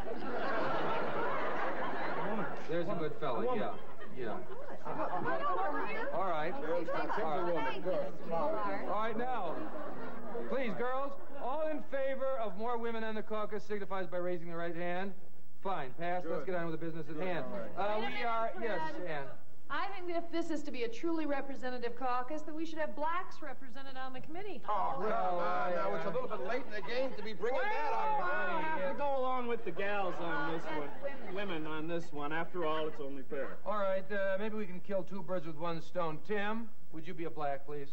There's a good fella, yeah. Yeah. All right. All right. All right, now, please, girls, all in favor of more women on the caucus signifies by raising the right hand. Fine, pass. Let's get on with the business at hand. Uh, we are, yes, Ann. I think that if this is to be a truly representative caucus, that we should have blacks represented on the committee. Oh, come on. Now, it's a little bit late in the game to be bringing that up. I'll have to go along with the gals on this one. Women on this one. After all, it's only fair. All right, uh, maybe we can kill two birds with one stone. Tim, would you be a black, please?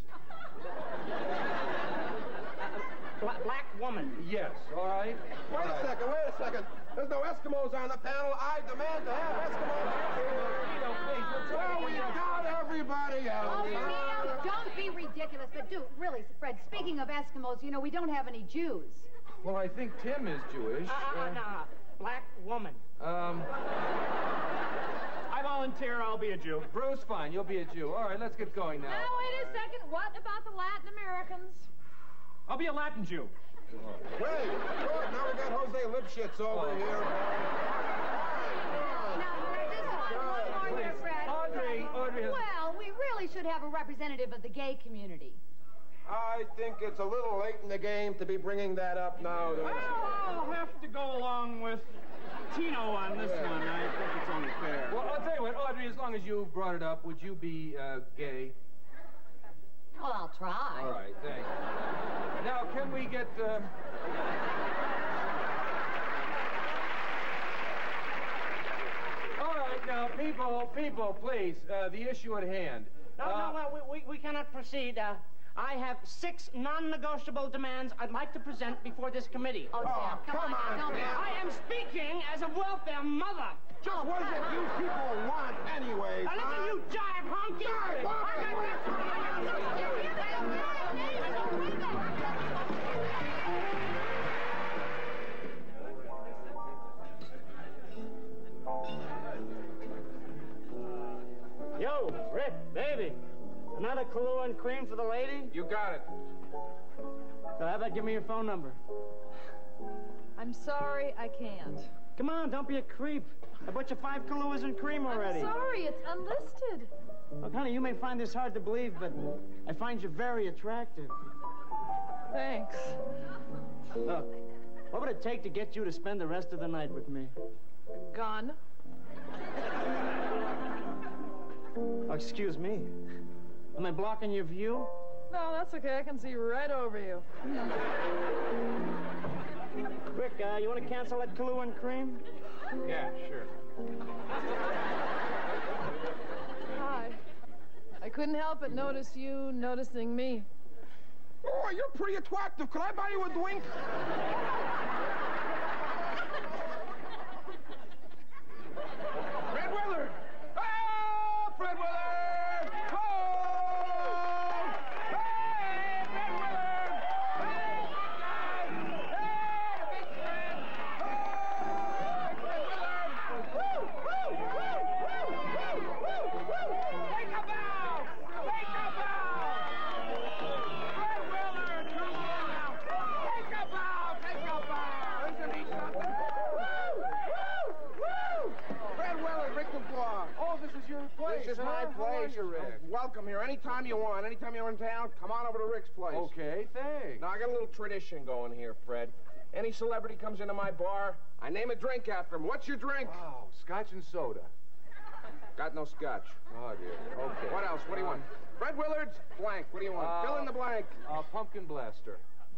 Bla black woman. Yes, all right. Wait a second, wait a second. There's no Eskimos on the panel. I demand to have Eskimos. Tino, please, we're Well, we got everybody else. Oh, Tino, don't be ridiculous. But, do, really, Fred, speaking of Eskimos, you know, we don't have any Jews. Well, I think Tim is Jewish. Uh, uh, no, no. Black woman. Um... I volunteer. I'll be a Jew. Bruce, fine. You'll be a Jew. All right, let's get going now. Now, wait a second. What about the Latin Americans? I'll be a Latin Jew. Wait, good. Now we got Jose Lipschitz over Oh. here. Now, just one, one more here, Fred. Audrey, Audrey has... Well, we really should have a representative of the gay community. I think it's a little late in the game to be bringing that up now. Well, I'll have to go along with Tino on this one. I think it's only fair. Well, I'll tell you what, Audrey, as long as you brought it up, would you be uh, gay? Well, I'll try. All right, thanks. Now, can we get... Uh... All right, now, people, people, please, uh, the issue at hand. No, Uh, no, well, we, we, we cannot proceed. Uh, I have six non-negotiable demands I'd like to present before this committee. Oh, Sam, come, come on, on, don't be... Sam. I am speaking as a welfare mother. Just what is it you people want anyways? Now, listen, huh? you jive honky. Jive Yo, Rick, baby. Another Kahlua and cream for the lady? You got it. So how about give me your phone number? I'm sorry, I can't. Come on, don't be a creep. I bought you five Kaluas and cream already. I'm sorry, it's unlisted. Look, honey, you may find this hard to believe, but I find you very attractive. Thanks. Look, what would it take to get you to spend the rest of the night with me? Gun. Oh, excuse me. Am I blocking your view? No, that's okay. I can see right over you. Rick, uh, you want to cancel that Kahlua and cream? Yeah, sure. Hi. I couldn't help but notice you noticing me. Oh, you're pretty attractive. Could I buy you a drink? Fred Willard! Oh, Fred Willard! Oh! Hey, Fred Willard! Hey, guys! Hey, big friend! Oh, Fred Willard! Woo, woo, woo, woo, woo, woo, woo! Take a bow! Take a bow! your place. This is huh? my How are place. you, Rick? Welcome here anytime you want. Anytime you're in town, come on over to Rick's place. Okay, thanks. Now, I got a little tradition going here, Fred. Any celebrity comes into my bar, I name a drink after him. What's your drink? Wow, scotch and soda. Got no scotch. Oh, dear. Okay. What else? What do you want? Fred Willard, blank. What do you want? Uh, Fill in the blank. Uh, pumpkin blaster.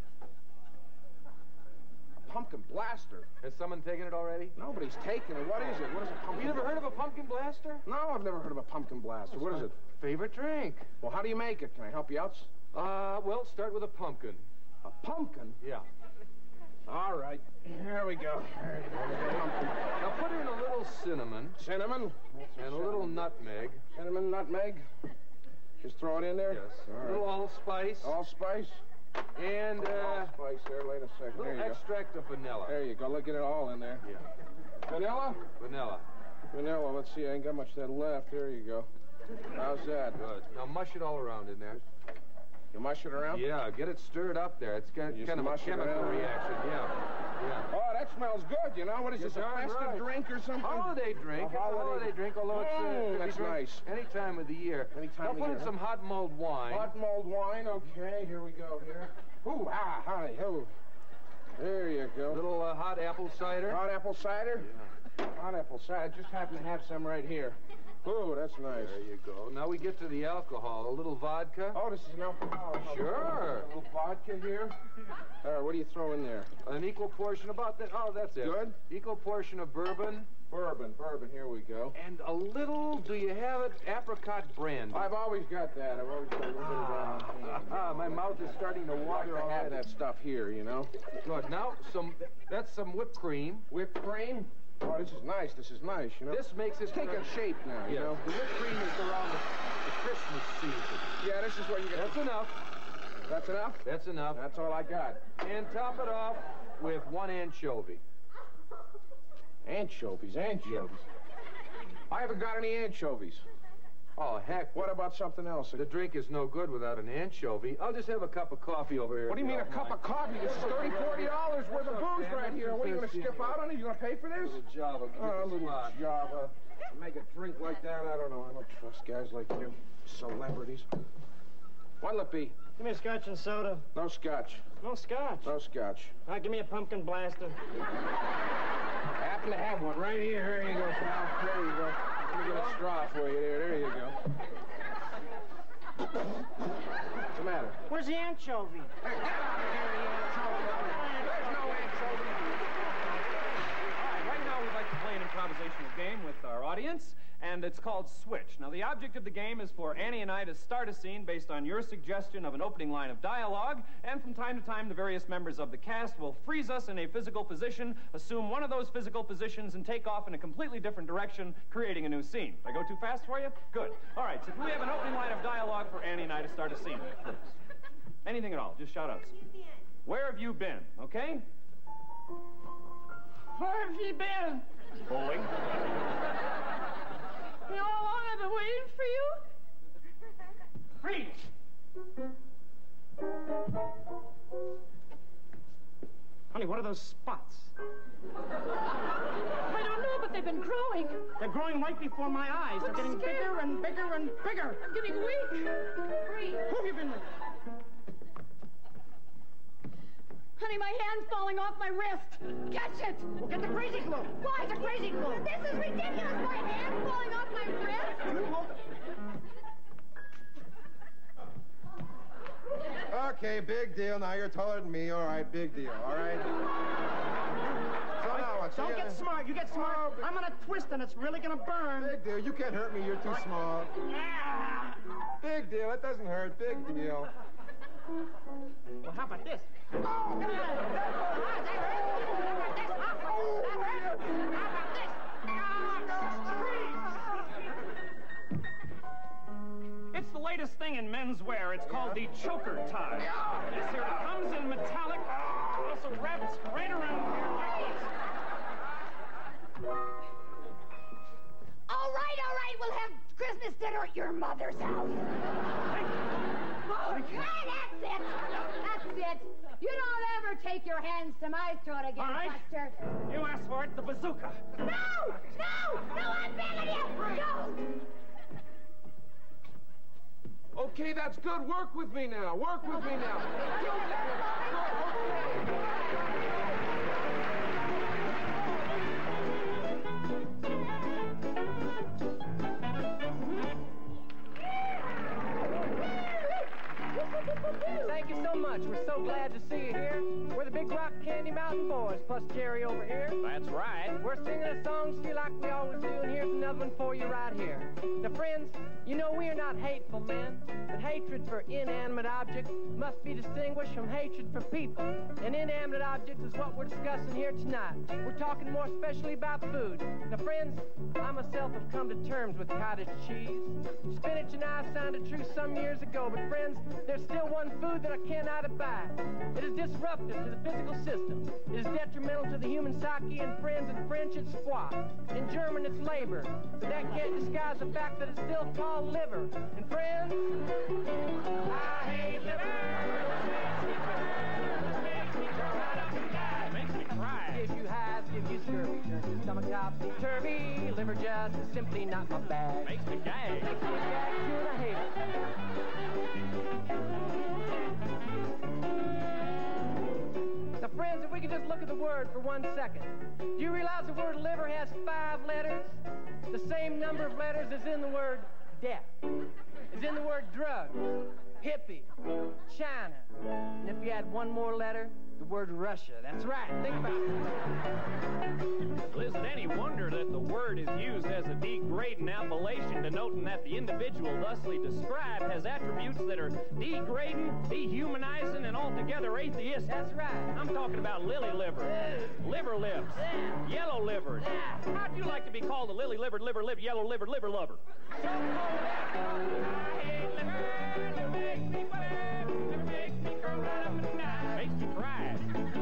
A pumpkin blaster? Has someone taken it already? Nobody's taken it. What is it? What is a pumpkin You never blaster? heard of a pumpkin blaster? No, I've never heard of a pumpkin blaster. What is it? Favorite drink. Well, how do you make it? Can I help you out? Uh, well, start with a pumpkin. A pumpkin? Yeah. All right. Here we go. There you go. Pumpkin. Now put in a little cinnamon. Cinnamon? And a little nutmeg. Cinnamon, nutmeg. Just throw it in there? Yes. All A right. little allspice. Allspice? And, uh... Allspice there. Wait a a second. There little you go. extract of vanilla. There you go. Look at it all in there. Yeah. Vanilla? Vanilla. Vanilla. Let's see. I ain't got much of that left. There you go. How's that? Good. Now mush it all around in there. You mush it around? Yeah, get it stirred up there. It's kind, You kind of a mush it chemical around? reaction. Yeah. Yeah. Oh, that smells good. You know, what is You're this, a darn festive right. drink or something? Holiday drink. A It's a holiday- holiday drink, although it's uh, Mm, can be that's drunk nice. any time of the year. Any time now of put year, in huh? some hot mulled wine. Hot mulled wine. Okay, here we go here. Ooh, ah, honey, ooh. There you go. Little uh, hot apple cider. Hot apple cider? Yeah. Hot apple cider. I just happen to have some right here. Ooh, that's nice. There you go. Now we get to the alcohol. A little vodka. Oh, this is an alcohol. Sure. A little vodka here. All right, what do you throw in there? An equal portion, about that. Oh, that's it. Good. Equal portion of bourbon. Bourbon, bourbon. Here we go. And a little, do you have it, apricot brandy? I've always got that. I've always got a little bit of that on hand. Ah, my mouth is starting to water I have already. that stuff here, you know. Good. Now, some, that's some whipped cream. Whipped cream? Oh, this is nice. This is nice, you know. This makes it... It's taking shape now, you Yes. know. The whipped cream is around the, the Christmas season. Yeah, this is what you get. That's enough. That's enough? That's enough. That's all I got. And top it off with one anchovy. Anchovies, anchovies. I haven't got any anchovies. Oh, heck. What about something else? The drink is no good without an anchovy. I'll just have a cup of coffee over here. What do you mean a cup of coffee? This is thirty, forty dollars worth of booze right here. What, are you going to skip out on it? You going to pay for this? Little Java. Oh, a little spot. Java. Make a drink like that? I don't know. I don't trust guys like you. Celebrities. What'll it be? Give me a scotch and soda. No scotch. No scotch. No scotch. All right, give me a pumpkin blaster. I happen to have one right here. Here you go, pal. There you go. Let me get a straw for you there. There you go. What's the matter? Where's the anchovy? Hey, get out of here, you anchovy. There's no anchovy. All right, right now we'd like to play an improvisational game with our audience, and it's called Switch. Now, the object of the game is for Annie and I to start a scene based on your suggestion of an opening line of dialogue, and from time to time, the various members of the cast will freeze us in a physical position, assume one of those physical positions, and take off in a completely different direction, creating a new scene. Did I go too fast for you? Good. All right, so can we have an opening line of dialogue for Annie and I to start a scene with, please? Anything at all, just shout out. Where have you been, okay? Where have you been? Bowling. You know how long I've been waiting for you? Freeze! Honey, what are those spots? I don't know, but they've been growing. They're growing right before my eyes. They're I'm getting scared. bigger and bigger and bigger. I'm getting weak. Freeze. Who have you been with? Honey, my hand's falling off my wrist. Catch it! Well, get the crazy glue. Why? Get the crazy glue. This is ridiculous. My hand's falling off my wrist. You hold it. Okay, big deal. Now you're taller than me. All right, big deal. All right. So now what? So Don't you- get smart. You get smart. Oh, but- I'm gonna twist and it's really gonna burn. Big deal. You can't hurt me. You're too small. Ah. Big deal. It doesn't hurt. Big deal. Well, how about this? It's the latest thing in menswear. It's called the choker tie. Yes, here it comes in metallic. Also wrapped right around here like this. All right, all right. We'll have Christmas dinner at your mother's house. Oh, yeah, that's it. That's it. You don't ever take your hands to my throat again, All right. Buster. You asked for it, the bazooka. No! No! No, I'm begging you! Don't! Okay, that's good. Work with me now. Work with me now. Do that. Good, Thank you so much. We're so glad to see you here. We're the Big Rock Candy Mountain Boys, plus Jerry over here. That's right. We're singing a song to you like we always do, and here's another one for you right here. Now, friends, you know we are not hateful men, but hatred for inanimate objects must be distinguished from hatred for people. And inanimate objects is what we're discussing here tonight. We're talking more especially about food. Now, friends, I myself have come to terms with cottage cheese. Spinach and I signed a truce some years ago, but friends, there's still one food that I cannot abide. It is disruptive to the physical system. It is detrimental to the human psyche, and friends, in French it's foie. In German it's labor. But that can't disguise the fact that it's still called liver. And friends, I hate liver. Makes me cry. Gives you hives, gives you scurvy, turns your stomach topsy-turvy. Liver just is simply not my bag. Makes me gag. Makes me gag too, and I hate it. Now, friends, if we could just look at the word for one second. Do you realize the word liver has five letters? The same number of letters as in the word death, as in the word drugs, hippie, China. And if you add one more letter, the word Russia. That's right. Think about it. Is it any wonder that the word is used as a degrading appellation, denoting that the individual thusly described has attributes that are degrading, dehumanizing, and altogether atheistic? That's right. I'm talking about lily liver, liver lips, yellow livers. How'd you like to be called a lily livered, liver lip, yellow livered, liver lover? So Makes me cry.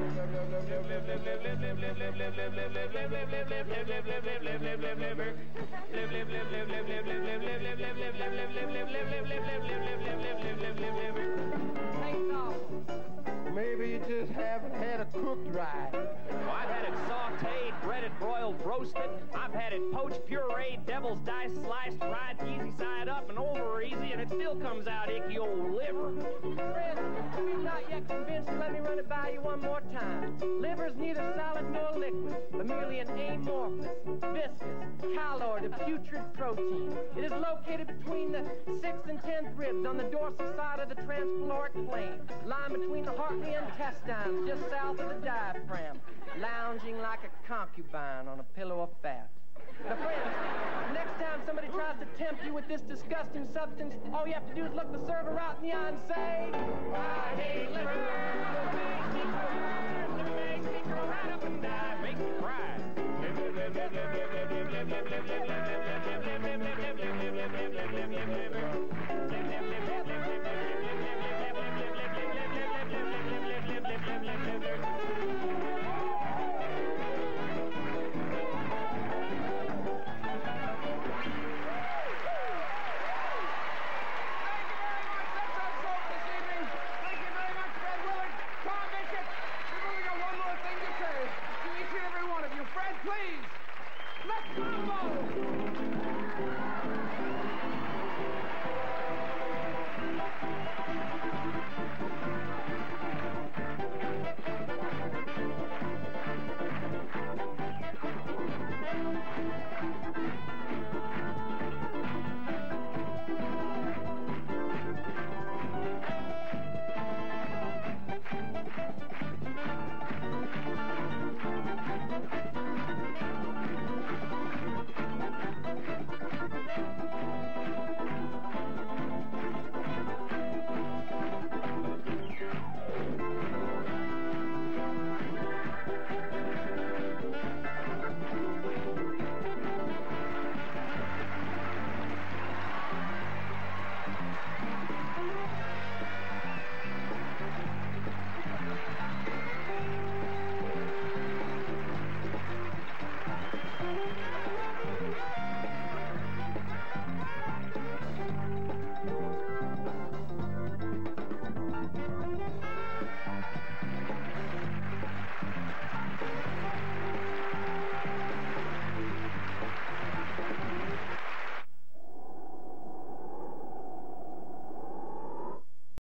Maybe you just haven't had it cooked right. Oh, I've had it sauteed, breaded, broiled, roasted. I've had it poached, pureed, devil's dice, sliced, fried, easy side up and over easy, and it still comes out icky old liver. Friends, if you're not yet convinced, let me run it by you one more time. Liver is neither solid nor liquid, but merely an amorphous, viscous, colored, and putrid protein. It is located between the sixth and tenth ribs on the dorsal side of the transpyloric plane, lying between the heart and the intestines, just south of the diaphragm, lounging like a concubine on a pillow of fat. Now, friends, next time somebody tries to tempt you with this disgusting substance, all you have to do is look the server right in the eye and say, I hate liver. Makes me cry. Liver makes me grow right up and die. Makes me cry. Please, let's go!